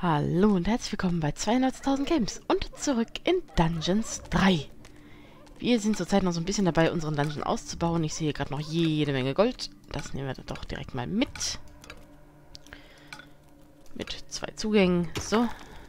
Hallo und herzlich willkommen bei 92.000 Games und zurück in Dungeons 3. Wir sind zurzeit noch so ein bisschen dabei, unseren Dungeon auszubauen. Ich sehe hier gerade noch jede Menge Gold. Das nehmen wir doch direkt mal mit. Mit 2 Zugängen. So.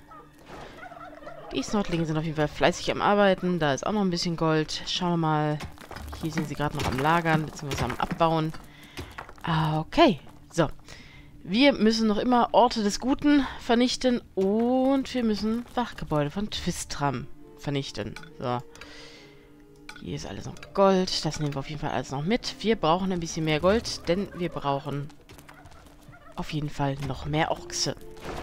Die Snortlinge sind auf jeden Fall fleißig am Arbeiten. Da ist auch noch ein bisschen Gold. Schauen wir mal. Hier sind sie gerade noch am Lagern, bzw. am Abbauen. Okay. So. Wir müssen noch immer Orte des Guten vernichten und wir müssen Wachgebäude von Twistram vernichten. So. Hier ist alles noch Gold. Das nehmen wir auf jeden Fall alles noch mit. Wir brauchen ein bisschen mehr Gold, denn wir brauchen auf jeden Fall noch mehr Ochse.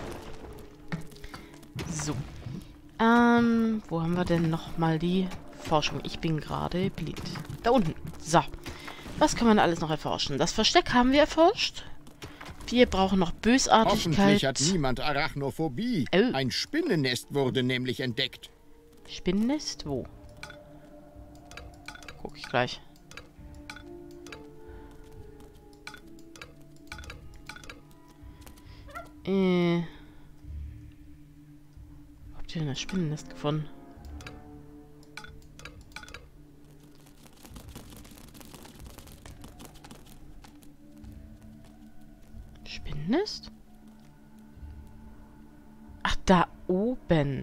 So. Wo haben wir denn nochmal die Forschung? Ich bin gerade blind. Da unten. So. Was kann man alles noch erforschen? Das Versteck haben wir erforscht. Wir brauchen noch Bösartigkeit. Hoffentlich hat niemand Arachnophobie. Oh. Ein Spinnennest wurde nämlich entdeckt. Spinnennest? Wo? Guck ich gleich. Habt ihr denn das Spinnennest gefunden? Spinnennest? Ach, da oben.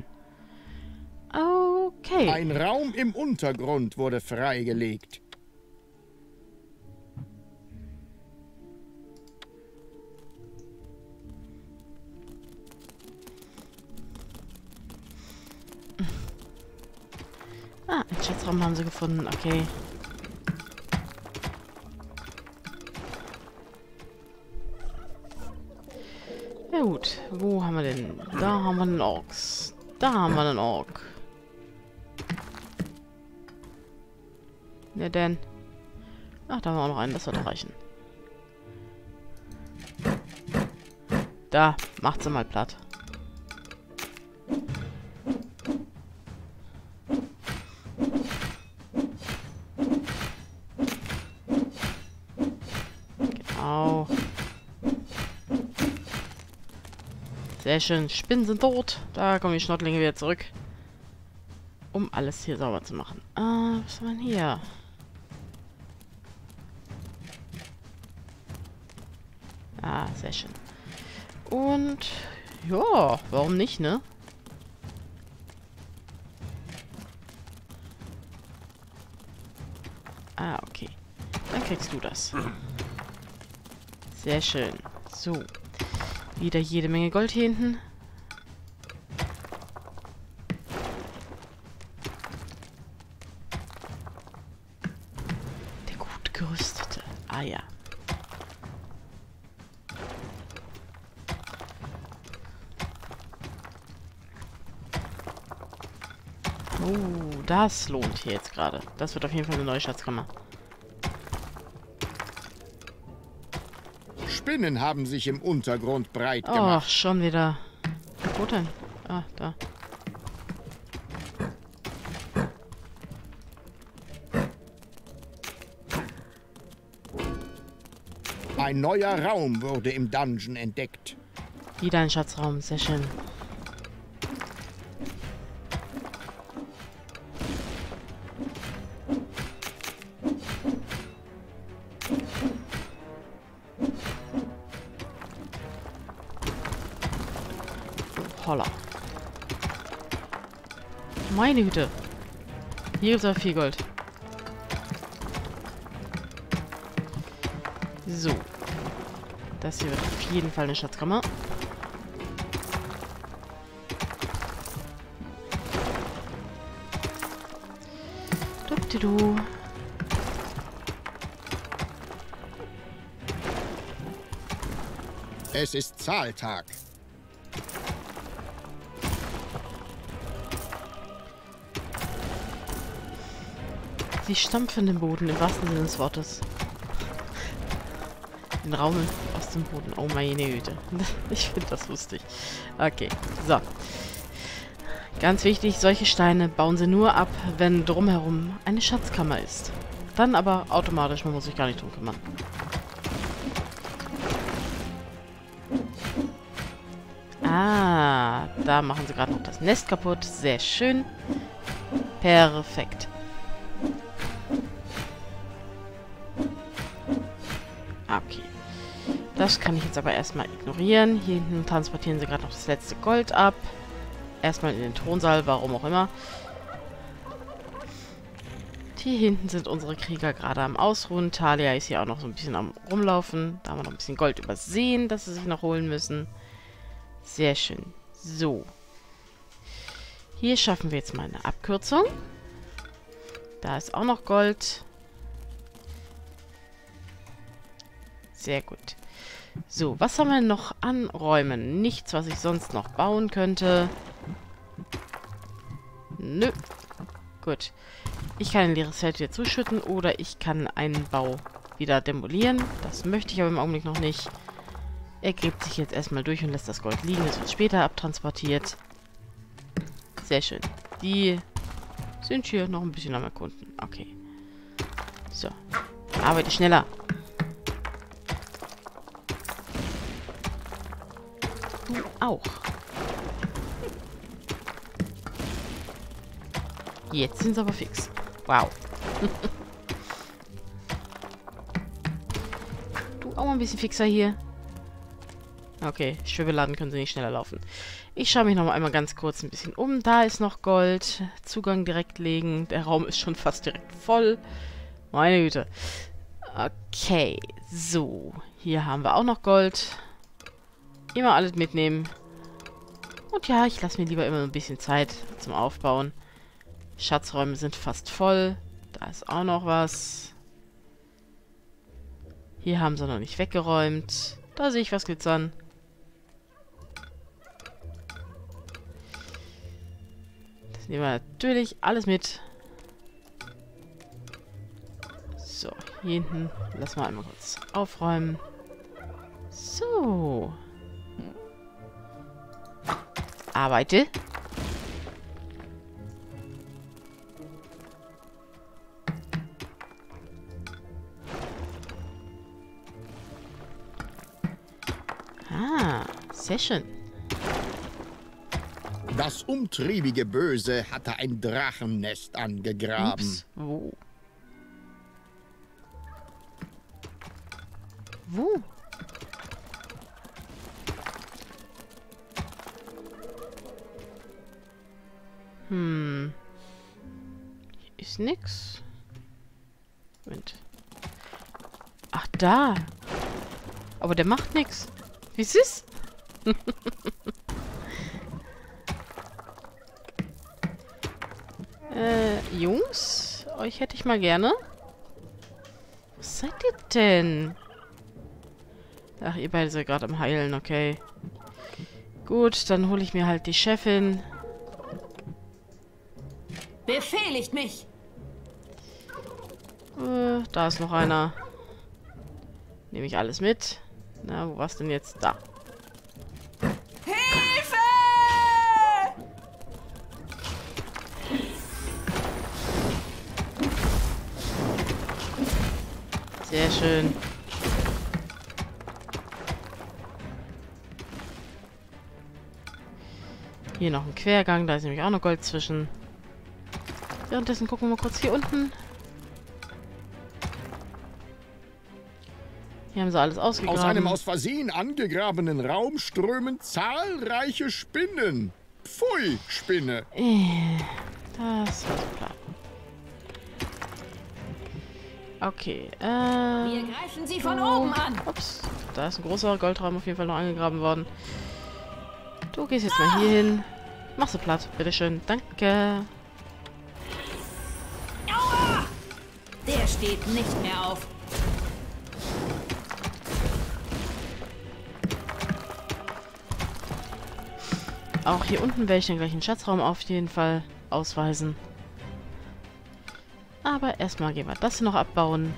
Okay. Ein Raum im Untergrund wurde freigelegt. Ah, einen Schatzraum haben sie gefunden. Okay. Ja gut, wo haben wir denn? Da haben wir einen Orks. Da haben wir einen Ork. Ja denn. Ach, da haben wir auch noch einen, das wird reichen. Da, macht sie mal platt. Genau. Sehr schön. Spinnen sind tot. Da kommen die Schnottlinge wieder zurück. Um alles hier sauber zu machen. Was haben wir denn hier? Ah, sehr schön. Und ja, warum nicht, ne? Ah, okay. Dann kriegst du das. Sehr schön. So. Wieder jede Menge Gold hier hinten. Der gut gerüstete. Ah ja. Oh, das lohnt hier jetzt gerade. Das wird auf jeden Fall eine neue Schatzkammer. Spinnen haben sich im Untergrund breit Ach, gemacht. schon wieder. Wo denn? Ah, da. Ein neuer Raum wurde im Dungeon entdeckt. Wieder ein Schatzraum. Sehr schön. Holla. Meine Güte. Hier gibt es aber viel Gold. So. Das hier wird auf jeden Fall eine Schatzkammer. Dupdidu. Es ist Zahltag. Sie stampfen den Boden im wahrsten Sinne des Wortes. Den Raum aus dem Boden. Oh meine Güte. Ich finde das lustig. Okay, so. Ganz wichtig, solche Steine bauen sie nur ab, wenn drumherum eine Schatzkammer ist. Dann aber automatisch, man muss sich gar nicht drum kümmern. Ah. Ah, da machen sie gerade noch das Nest kaputt. Sehr schön. Perfekt. Okay. Das kann ich jetzt aber erstmal ignorieren. Hier hinten transportieren sie gerade noch das letzte Gold ab. Erstmal in den Thronsaal, warum auch immer. Hier hinten sind unsere Krieger gerade am Ausruhen. Thalia ist hier auch noch so ein bisschen am Rumlaufen. Da haben wir noch ein bisschen Gold übersehen, das sie sich noch holen müssen. Sehr schön. So. Hier schaffen wir jetzt mal eine Abkürzung. Da ist auch noch Gold. Sehr gut. So, was haben wir noch an Räumen? Nichts, was ich sonst noch bauen könnte. Nö. Gut. Ich kann ein leeres Feld wieder zuschütten oder ich kann einen Bau wieder demolieren. Das möchte ich aber im Augenblick noch nicht. Er gräbt sich jetzt erstmal durch und lässt das Gold liegen. Das wird später abtransportiert. Sehr schön. Die sind hier noch ein bisschen am Erkunden. Okay. So. Arbeite schneller. Du auch. Jetzt sind sie aber fix. Wow. Du auch mal ein bisschen fixer hier. Okay, Schwebeladen können sie nicht schneller laufen. Ich schaue mich noch mal einmal ganz kurz ein bisschen um. Da ist noch Gold. Zugang direkt legen. Der Raum ist schon fast direkt voll. Meine Güte. Okay, so. Hier haben wir auch noch Gold. Immer alles mitnehmen. Und ja, ich lasse mir lieber immer ein bisschen Zeit zum Aufbauen. Schatzräume sind fast voll. Da ist auch noch was. Hier haben sie noch nicht weggeräumt. Da sehe ich was glitzern. Das nehmen wir natürlich alles mit. So, hier hinten lassen wir einmal kurz aufräumen. So. Arbeite. Sehr schön. Das umtriebige Böse hatte ein Drachennest angegraben. Ups. Wo? Wo? Hier ist nix. Moment. Ach, da. Aber der macht nix. Wie ist es? Jungs, euch hätte ich mal gerne. Was seid ihr denn? Ach, ihr beide seid gerade am Heilen, okay. Gut, dann hole ich mir halt die Chefin. Befehligt mich! Da ist noch einer. Nehme ich alles mit. Na, wo war's denn jetzt? Da. Hilfe! Sehr schön. Hier noch ein Quergang, da ist nämlich auch noch Gold zwischen. Währenddessen gucken wir mal kurz hier unten. Hier haben sie alles ausgegraben. Aus einem aus Versehen angegrabenen Raum strömen zahlreiche Spinnen. Pfui, Spinne. Das war so klar. Okay, Wir greifen sie von oben an! Ups, da ist ein großer Goldraum auf jeden Fall noch angegraben worden. Du gehst jetzt mal hier hin. Mach sie platt, bitteschön. Danke. Aua! Der steht nicht mehr auf. Auch hier unten werde ich dann gleich einen Schatzraum auf jeden Fall ausweisen. Aber erstmal gehen wir das hier noch abbauen.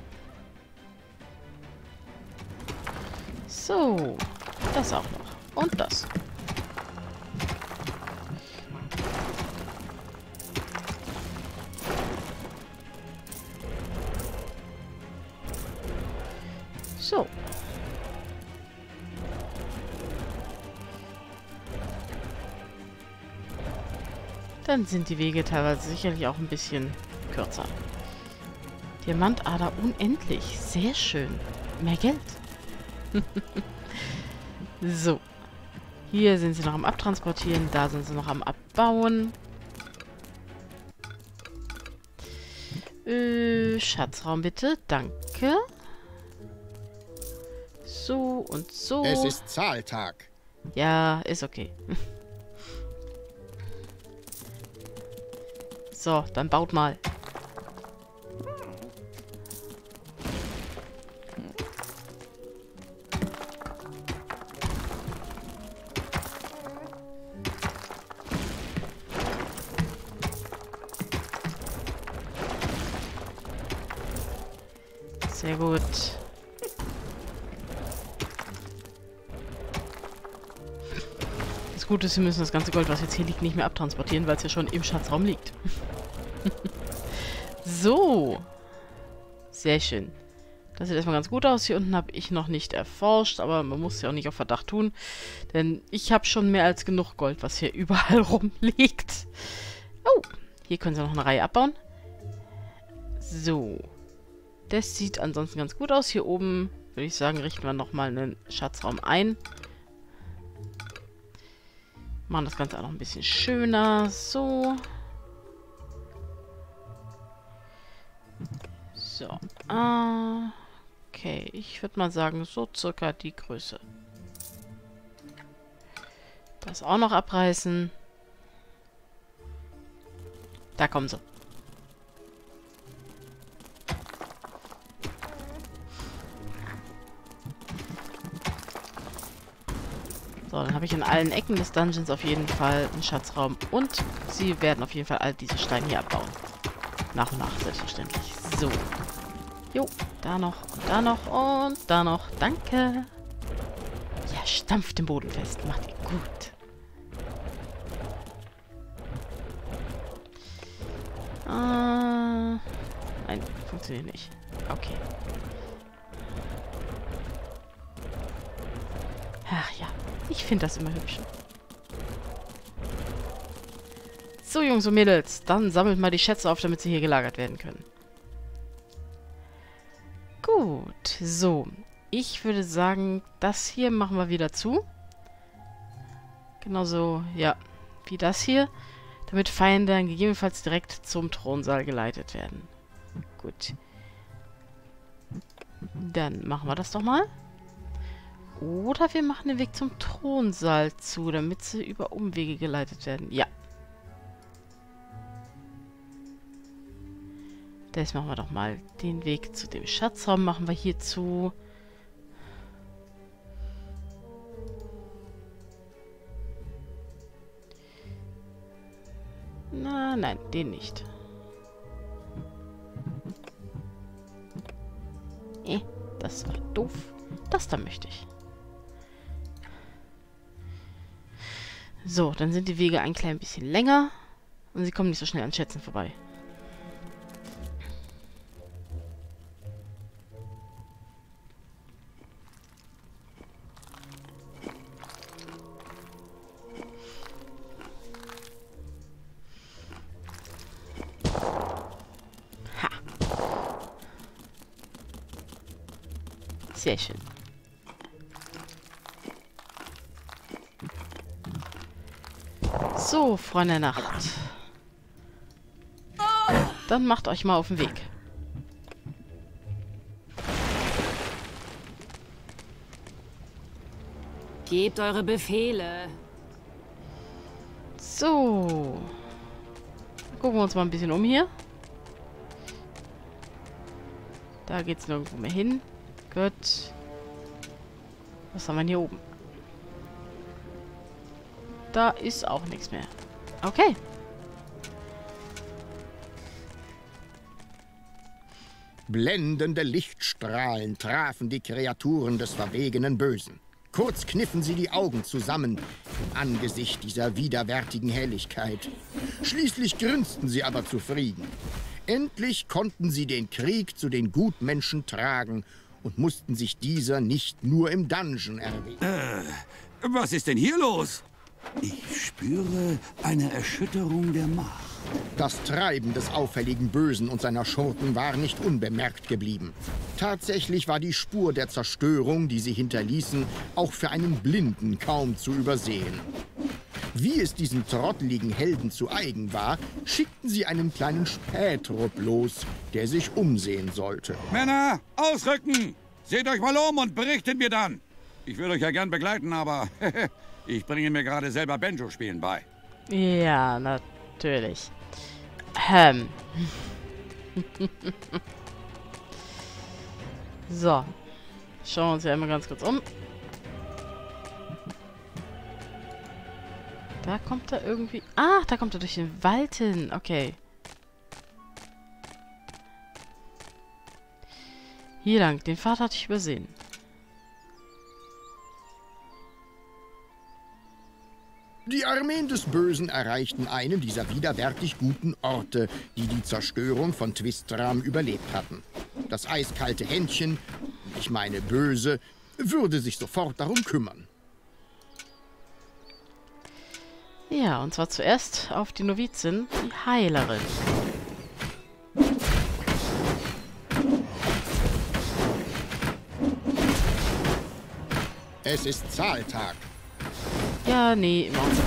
So, das auch noch. Und das. So. dann sind die Wege teilweise sicherlich auch ein bisschen kürzer. Diamantader unendlich. Sehr schön. Mehr Geld. So. Hier sind sie noch am Abtransportieren. Da sind sie noch am Abbauen. Schatzraum bitte. Danke. So und so. Es ist Zahltag. Ja, ist okay. So, dann baut mal. Sehr gut. Das Gute ist, wir müssen das ganze Gold, was jetzt hier liegt, nicht mehr abtransportieren, weil es ja schon im Schatzraum liegt. So. Sehr schön. Das sieht erstmal ganz gut aus. Hier unten habe ich noch nicht erforscht, aber man muss ja auch nicht auf Verdacht tun. Denn ich habe schon mehr als genug Gold, was hier überall rumliegt. Oh, hier können sie noch eine Reihe abbauen. So. Das sieht ansonsten ganz gut aus. Hier oben, würde ich sagen, richten wir nochmal einen Schatzraum ein. Machen das Ganze auch noch ein bisschen schöner. So. So. Okay, ich würde mal sagen, so circa die Größe. Das auch noch abreißen. Da kommen sie. So, dann habe ich in allen Ecken des Dungeons auf jeden Fall einen Schatzraum. Und sie werden auf jeden Fall all diese Steine hier abbauen. Nach und nach, selbstverständlich. So. Jo, da noch und da noch und da noch. Danke. Ja, stampft den Boden fest. Macht ihr gut. Nein, funktioniert nicht. Okay. Ach ja, ich finde das immer hübsch. So, Jungs und Mädels, dann sammelt mal die Schätze auf, damit sie hier gelagert werden können. Gut, so. Ich würde sagen, das hier machen wir wieder zu. Genauso, ja, wie das hier. Damit Feinde dann gegebenenfalls direkt zum Thronsaal geleitet werden. Gut. Dann machen wir das doch mal. Oder wir machen den Weg zum Thronsaal zu, damit sie über Umwege geleitet werden. Ja. Das machen wir doch mal. Den Weg zu dem Schatzraum machen wir hier zu. Na, nein, den nicht. Das war doof. Das da möchte ich. So, dann sind die Wege ein klein bisschen länger. Und sie kommen nicht so schnell an Schätzen vorbei. Sehr schön. So, Freunde der Nacht. Dann macht euch mal auf den Weg. Gebt eure Befehle. So. Gucken wir uns mal ein bisschen um hier. Da geht's nirgendwo mehr hin. Gut. Was haben wir hier oben? Da ist auch nichts mehr. Okay. Blendende Lichtstrahlen trafen die Kreaturen des verwegenen Bösen. Kurz kniffen sie die Augen zusammen im Angesicht dieser widerwärtigen Helligkeit. Schließlich grinsten sie aber zufrieden. Endlich konnten sie den Krieg zu den Gutmenschen tragen und mussten sich dieser nicht nur im Dungeon erwähnen. Was ist denn hier los? Ich spüre spüre eine Erschütterung der Macht. Das Treiben des auffälligen Bösen und seiner Schurken war nicht unbemerkt geblieben. Tatsächlich war die Spur der Zerstörung, die sie hinterließen, auch für einen Blinden kaum zu übersehen. Wie es diesem trotteligen Helden zu eigen war, schickten sie einen kleinen Spähtrupp los, der sich umsehen sollte. Männer, ausrücken! Seht euch mal um und berichtet mir dann. Ich würde euch ja gern begleiten, aber ich bringe mir gerade selber Banjo-Spielen bei. Ja, natürlich. So. Schauen wir uns ja einmal ganz kurz um. Da kommt er irgendwie... Ah, da kommt er durch den Wald hin. Okay. Hier lang. Den Pfad hatte ich übersehen. Die Armeen des Bösen erreichten einen dieser widerwärtig guten Orte, die die Zerstörung von Twistram überlebt hatten. Das eiskalte Händchen, ich meine Böse, würde sich sofort darum kümmern. Ja, und zwar zuerst auf die Novizin, die Heilerin. Es ist Zahltag. Ja, nee, immer nicht.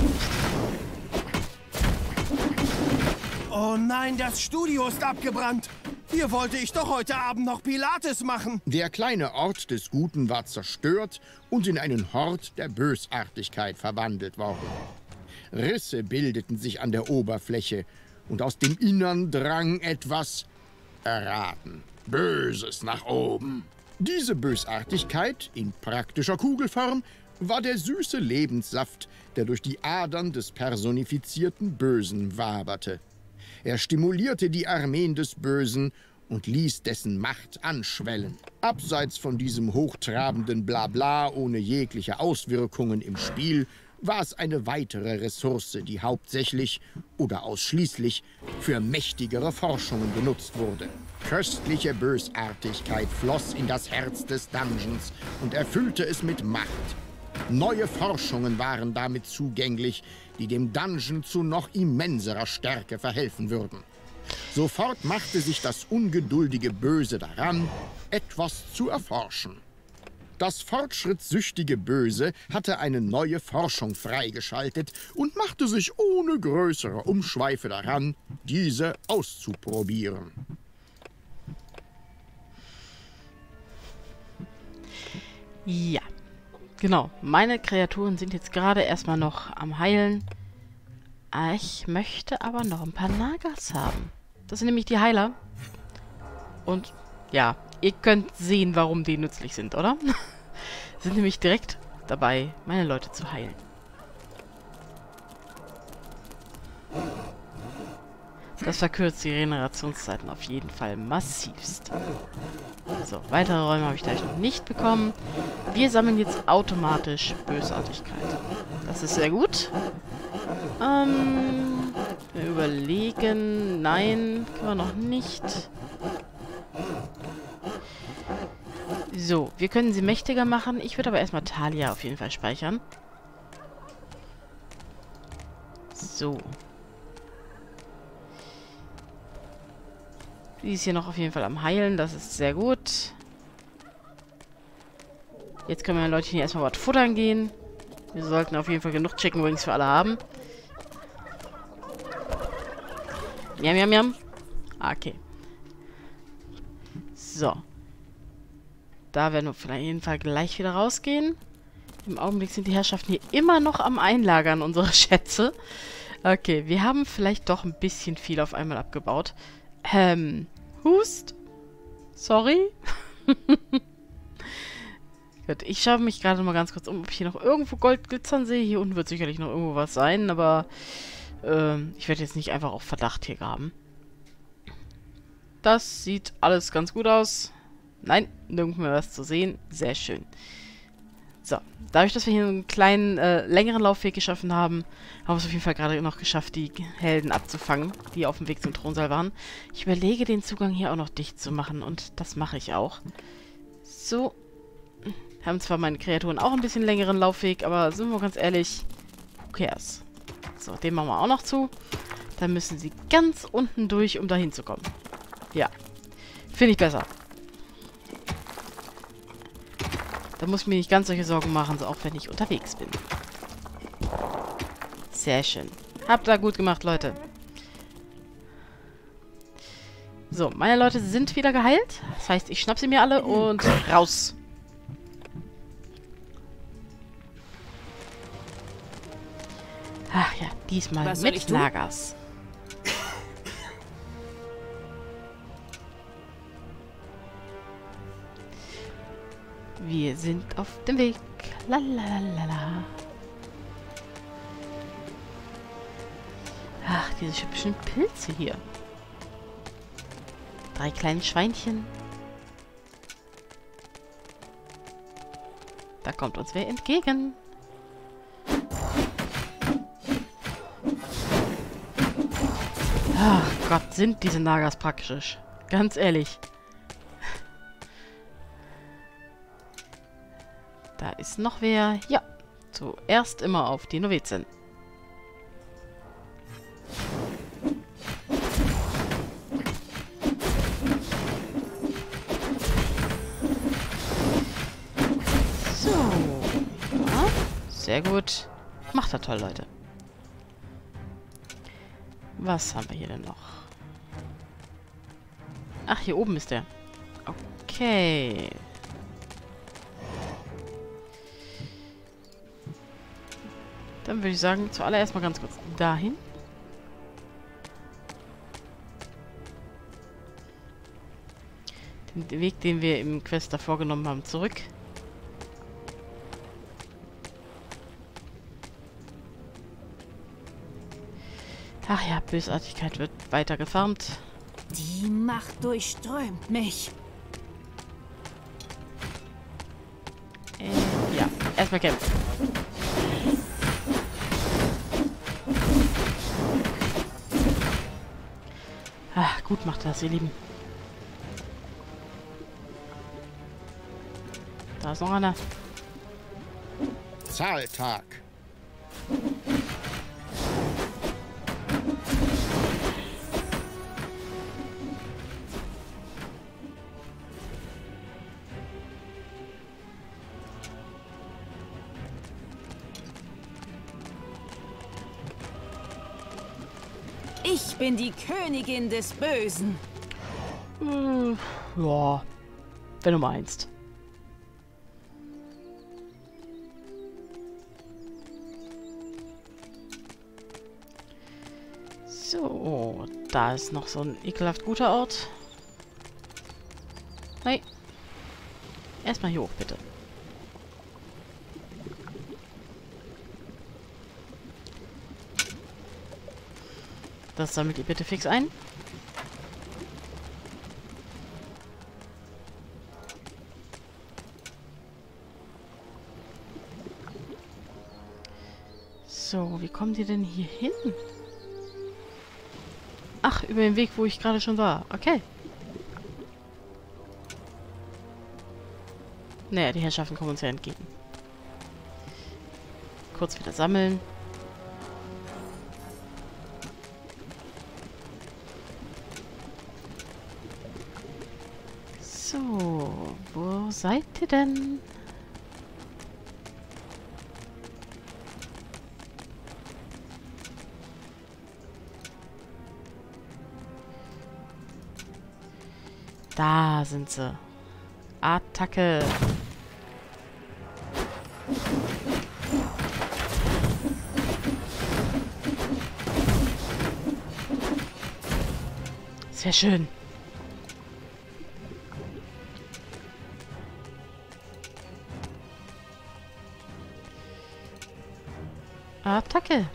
Oh nein, das Studio ist abgebrannt. Hier wollte ich doch heute Abend noch Pilates machen. Der kleine Ort des Guten war zerstört und in einen Hort der Bösartigkeit verwandelt worden. Risse bildeten sich an der Oberfläche und aus dem Innern drang etwas, erraten, Böses nach oben. Diese Bösartigkeit in praktischer Kugelform war der süße Lebenssaft, der durch die Adern des personifizierten Bösen waberte. Er stimulierte die Armeen des Bösen und ließ dessen Macht anschwellen. Abseits von diesem hochtrabenden Blabla ohne jegliche Auswirkungen im Spiel war es eine weitere Ressource, die hauptsächlich oder ausschließlich für mächtigere Forschungen genutzt wurde. Köstliche Bösartigkeit floss in das Herz des Dungeons und erfüllte es mit Macht. Neue Forschungen waren damit zugänglich, die dem Dungeon zu noch immenserer Stärke verhelfen würden. Sofort machte sich das ungeduldige Böse daran, etwas zu erforschen. Das fortschrittssüchtige Böse hatte eine neue Forschung freigeschaltet und machte sich ohne größere Umschweife daran, diese auszuprobieren. Ja, genau. Meine Kreaturen sind jetzt gerade erstmal noch am Heilen. Ich möchte aber noch ein paar Nagas haben. Das sind nämlich die Heiler. Und ja, ihr könnt sehen, warum die nützlich sind, oder? Sind nämlich direkt dabei, meine Leute zu heilen. Das verkürzt die Regenerationszeiten auf jeden Fall massivst. So, weitere Räume habe ich gleich noch nicht bekommen. Wir sammeln jetzt automatisch Bösartigkeit. Das ist sehr gut. Wir überlegen. Nein, können wir noch nicht. So, wir können sie mächtiger machen. Ich würde aber erstmal Talia auf jeden Fall speichern. So. Die ist hier noch auf jeden Fall am Heilen. Das ist sehr gut. Jetzt können wir den Leuten hier erstmal was futtern gehen. Wir sollten auf jeden Fall genug Chicken Wings für alle haben. Miam, miam, miam. Okay. So. Da werden wir auf jeden Fall gleich wieder rausgehen. Im Augenblick sind die Herrschaften hier immer noch am Einlagern unserer Schätze. Okay, wir haben vielleicht doch ein bisschen viel auf einmal abgebaut. Hust? Sorry? Gut, ich schaue mich gerade mal ganz kurz um, ob ich hier noch irgendwo Gold glitzern sehe. Hier unten wird sicherlich noch irgendwo was sein, aber ich werde jetzt nicht einfach auf Verdacht hier graben. Das sieht alles ganz gut aus. Nein, nirgendwo mehr was zu sehen. Sehr schön. So, dadurch, dass wir hier einen kleinen, längeren Laufweg geschaffen haben, haben wir es auf jeden Fall gerade noch geschafft, die Helden abzufangen, die auf dem Weg zum Thronsaal waren. Ich überlege, den Zugang hier auch noch dicht zu machen und das mache ich auch. So. Haben zwar meine Kreaturen auch ein bisschen längeren Laufweg, aber sind wir ganz ehrlich, who cares? So, den machen wir auch noch zu. Dann müssen sie ganz unten durch, um da hinzukommen. Ja. Finde ich besser. Da muss ich mir nicht ganz solche Sorgen machen, so auch wenn ich unterwegs bin. Sehr schön. Habt ihr gut gemacht, Leute. So, meine Leute sind wieder geheilt. Das heißt, ich schnapp sie mir alle und raus. Ach ja, diesmal Was soll ich mit tun? Nagas. Wir sind auf dem Weg. Lalalala. Ach, diese hübschen Pilze hier. 3 kleine Schweinchen. Da kommt uns wer entgegen. Ach Gott, sind diese Nagas praktisch. Ganz ehrlich. Da ist noch wer. Ja, zuerst immer auf die Novizen. So. Ja, sehr gut. Macht er toll, Leute. Was haben wir hier denn noch? Ach, hier oben ist der. Okay. Dann würde ich sagen, zuallererst mal ganz kurz dahin. Den Weg, den wir im Quest davor genommen haben, zurück. Ach ja, Bösartigkeit wird weiter gefarmt. Die Macht durchströmt mich. Ja, erstmal kämpfen. Ach, gut macht das, ihr Lieben. Da ist noch einer. Zahltag. Ich bin die Königin des Bösen. Ja, wenn du meinst. So, da ist noch so ein ekelhaft guter Ort. Hey. Erstmal hier hoch, bitte. Das sammelt ihr bitte fix ein. So, wie kommen die denn hier hin? Ach, über den Weg, wo ich gerade schon war. Okay. Naja, die Herrschaften kommen uns ja entgegen. Kurz wieder sammeln. So, wo seid ihr denn? Da sind sie. Attacke. Sehr schön. Attacke.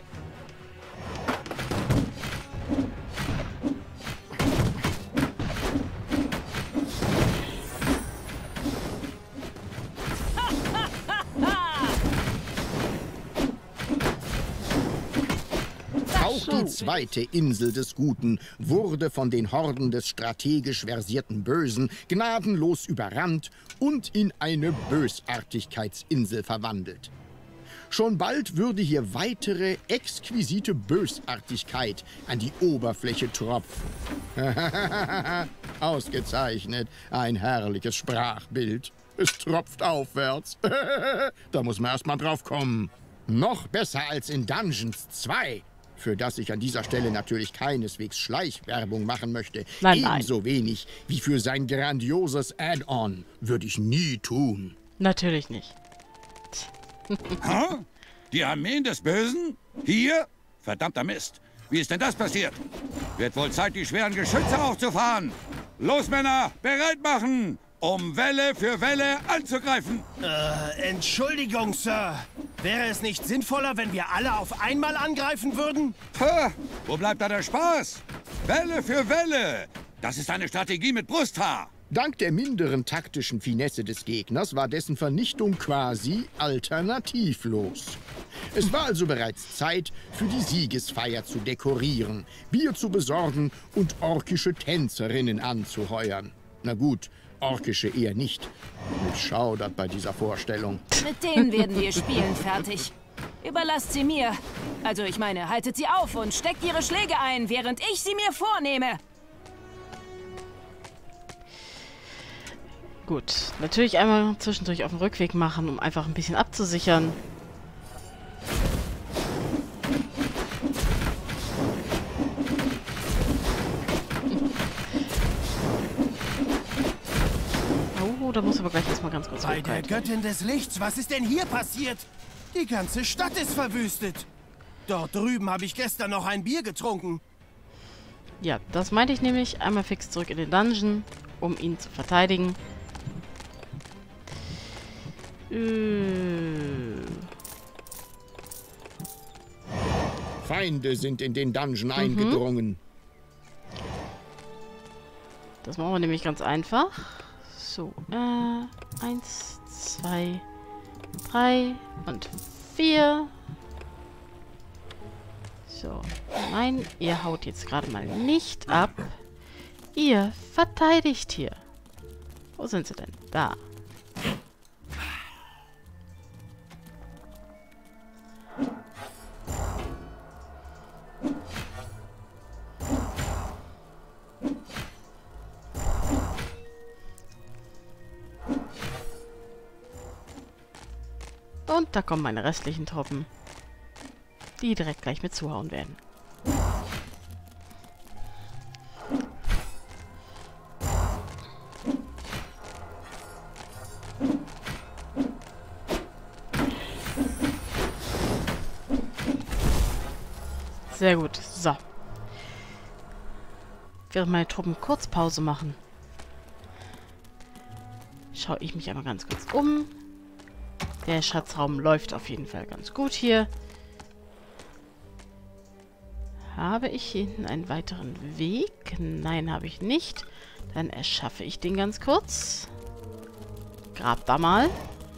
Auch die zweite Insel des Guten wurde von den Horden des strategisch versierten Bösen gnadenlos überrannt und in eine Bösartigkeitsinsel verwandelt. Schon bald würde hier weitere exquisite Bösartigkeit an die Oberfläche tropfen. Ausgezeichnet, ein herrliches Sprachbild. Es tropft aufwärts. Da muss man erst mal drauf kommen. Noch besser als in Dungeons 2, für das ich an dieser Stelle natürlich keineswegs Schleichwerbung machen möchte. Nein, nein. Ebenso wenig wie für sein grandioses Add-on würde ich nie tun. Natürlich nicht. Ha? Die Armeen des Bösen? Hier? Verdammter Mist. Wie ist denn das passiert? Wird wohl Zeit, die schweren Geschütze aufzufahren. Los, Männer, bereit machen, um Welle für Welle anzugreifen. Entschuldigung, Sir. Wäre es nicht sinnvoller, wenn wir alle auf einmal angreifen würden? Ha, wo bleibt da der Spaß? Welle für Welle. Das ist eine Strategie mit Brusthaar. Dank der minderen taktischen Finesse des Gegners war dessen Vernichtung quasi alternativlos. Es war also bereits Zeit, für die Siegesfeier zu dekorieren, Bier zu besorgen und orkische Tänzerinnen anzuheuern. Na gut, orkische eher nicht. Mich schaudert bei dieser Vorstellung. Mit denen werden wir spielen, fertig. Überlasst sie mir. Also ich meine, haltet sie auf und steckt ihre Schläge ein, während ich sie mir vornehme. Gut, natürlich einmal zwischendurch auf dem Rückweg machen, um einfach ein bisschen abzusichern. Oh, da muss aber gleich erstmal ganz kurz Bei der hochhalten. Göttin des Lichts, was ist denn hier passiert? Die ganze Stadt ist verwüstet. Dort drüben habe ich gestern noch ein Bier getrunken. Ja, das meinte ich nämlich. Einmal fix zurück in den Dungeon, um ihn zu verteidigen. Feinde sind in den Dungeon eingedrungen. Das machen wir nämlich ganz einfach. So, 1, 2, 3 und 4. So, nein, ihr haut jetzt gerade mal nicht ab. Ihr verteidigt hier. Wo sind sie denn? Da. Und da kommen meine restlichen Truppen, die direkt gleich mit zuhauen werden. Sehr gut. So. Während meine Truppen kurz Pause machen, schaue ich mich einmal ganz kurz um. Der Schatzraum läuft auf jeden Fall ganz gut hier. Habe ich hier hinten einen weiteren Weg? Nein, habe ich nicht. Dann erschaffe ich den ganz kurz. Grab da mal.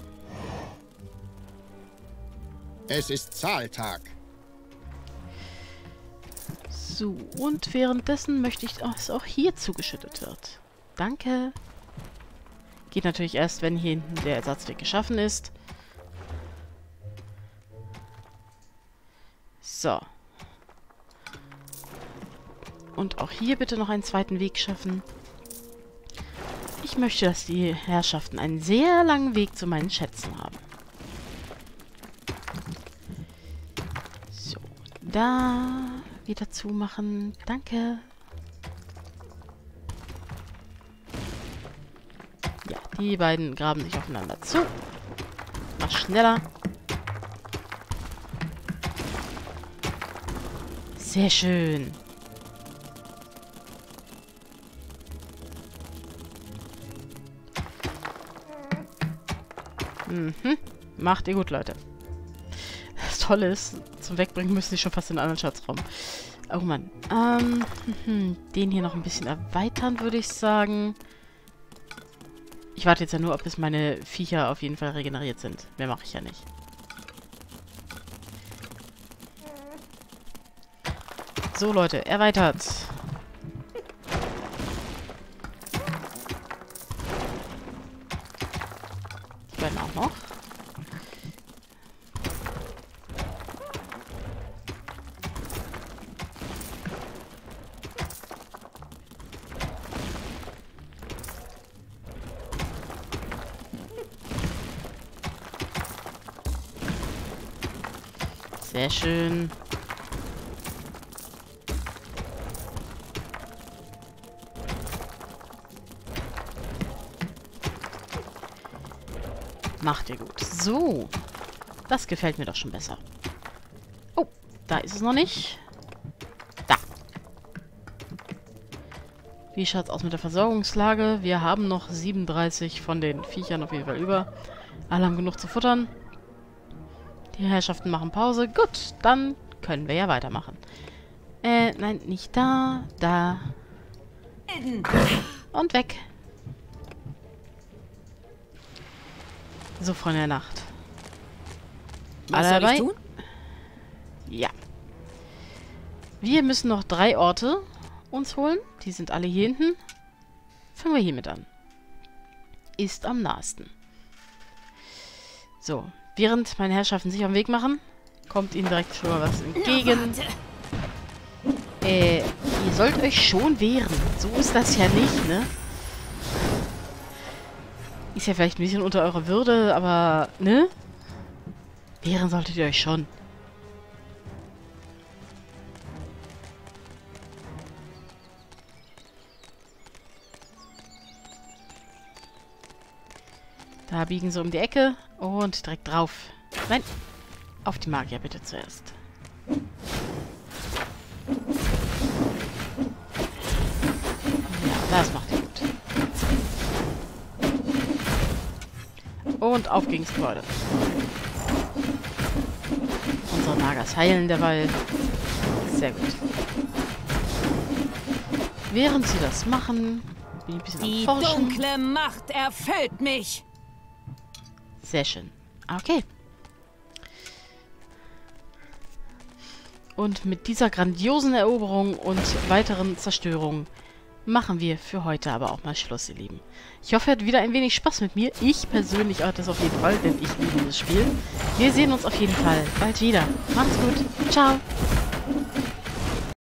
Es ist Zahltag. So, und währenddessen möchte ich, dass auch hier zugeschüttet wird. Danke. Geht natürlich erst, wenn hier hinten der Ersatzweg geschaffen ist. So. Und auch hier bitte noch einen zweiten Weg schaffen. Ich möchte, dass die Herrschaften einen sehr langen Weg zu meinen Schätzen haben. So, da wieder zumachen. Danke. Ja, die beiden graben sich aufeinander zu. Mach schneller. Sehr schön. Macht ihr gut, Leute. Das Tolle ist, zum Wegbringen müssen sie schon fast in einen anderen Schatzraum. Oh Mann. Den hier noch ein bisschen erweitern, würde ich sagen. Ich warte jetzt ja nur, ob bis meine Viecher auf jeden Fall regeneriert sind. Mehr mache ich ja nicht. So, Leute, erweitert. Die beiden auch noch. Sehr schön. Macht ihr gut. So. Das gefällt mir doch schon besser. Oh, da ist es noch nicht. Da. Wie schaut es aus mit der Versorgungslage? Wir haben noch 37 von den Viechern auf jeden Fall über. Alle haben genug zu futtern. Die Herrschaften machen Pause. Gut, dann können wir ja weitermachen. Nein, nicht da. Da. Und weg. So, Freunde der Nacht. Was Alle soll dabei? ich tun? Ja. Wir müssen noch 3 Orte uns holen. Die sind alle hier hinten. Fangen wir hiermit an. Ist am nahesten. So. Während meine Herrschaften sich auf den Weg machen, kommt ihnen direkt schon mal was entgegen. Ihr sollt euch schon wehren. So ist das ja nicht, ne? Ist ja vielleicht ein bisschen unter eurer Würde, aber, ne? Wehren solltet ihr euch schon. Da biegen sie um die Ecke und direkt drauf. Nein, auf die Magier bitte zuerst. Ja, das macht ihr gut. Und auf gegens Gebäude. Unsere Magers heilen derweil. Sehr gut. Während sie das machen, bin ich ein bisschen Die am Forschen. dunkle Macht erfüllt mich. Sehr schön. Okay. Und mit dieser grandiosen Eroberung und weiteren Zerstörungen machen wir für heute aber auch mal Schluss, ihr Lieben. Ich hoffe, ihr hattet wieder ein wenig Spaß mit mir. Ich persönlich hatte es auf jeden Fall, denn ich liebe das Spiel. Wir sehen uns auf jeden Fall bald wieder. Macht's gut. Ciao.